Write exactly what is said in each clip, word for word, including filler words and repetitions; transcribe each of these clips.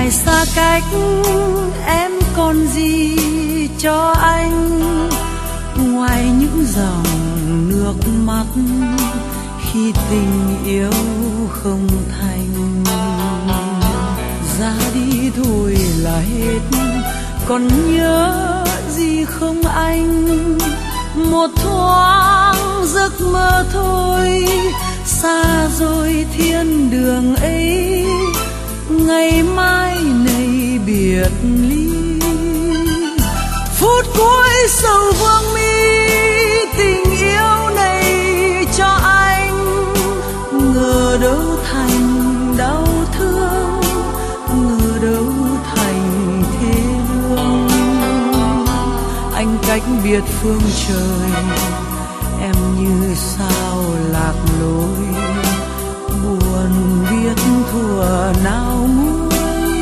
mai xa cách em còn gì cho anh ngoài những dòng nước mắt khi tình yêu không thành. Ra đi thôi là hết, còn nhớ gì không anh? Một thoáng giấc mơ thôi, xa rồi thiên đường ấy, ngày mai này biệt ly. Phút cuối sầu vương mi, tình yêu này cho anh, ngờ đâu thành đau thương, ngờ đâu thành thế lương. Anh cách biệt phương trời, em như sao lạc lối, buồn biết thuở nào nguôi.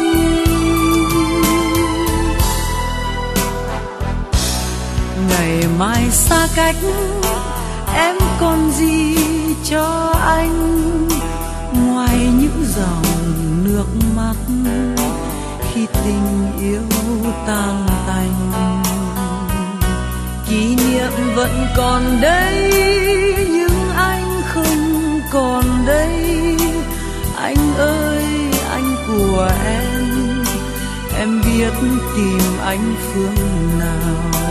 Ngày mai xa cách em còn gì cho anh ngoài những dòng nước mắt khi tình yêu tan tành. Kỷ niệm vẫn còn đây nhưng anh không còn đây. Anh ơi anh của em, em biết tìm anh phương nào.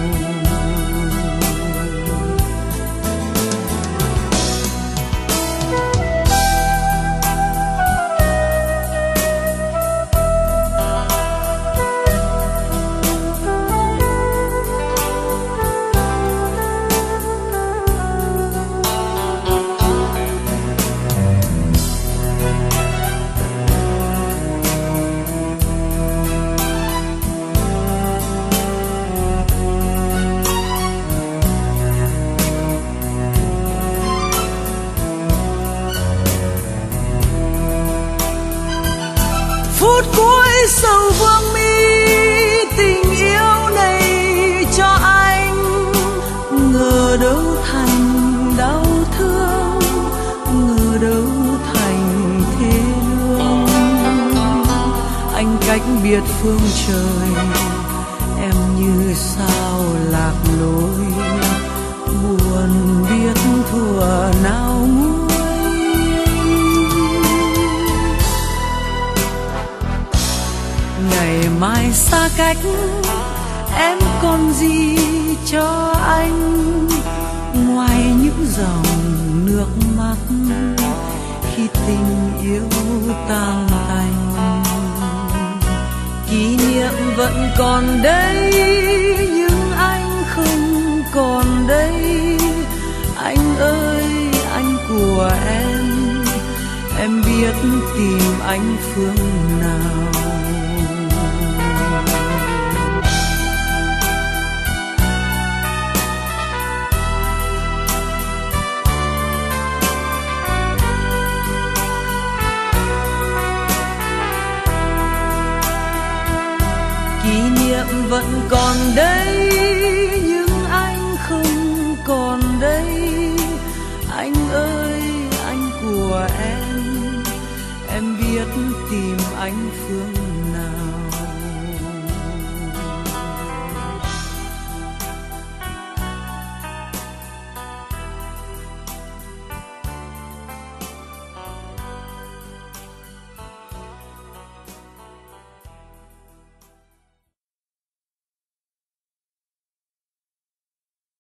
Phút cuối sầu vương mi, tình yêu này cho anh, ngờ đâu thành đau thương, ngờ đâu thành thế lương. Anh cách biệt phương trời, em như sao lạc lối, buồn biết thuở nào nguôi. Ngày mai xa cách em còn gì cho anh ngoài những dòng nước mắt khi tình yêu tan tành. Kỷ niệm vẫn còn đây nhưng anh không còn đây. Anh ơi anh của em, em biết tìm anh phương nào. Kỷ niệm vẫn còn đây nhưng anh không còn đây. Anh ơi anh của em, em biết tìm anh phương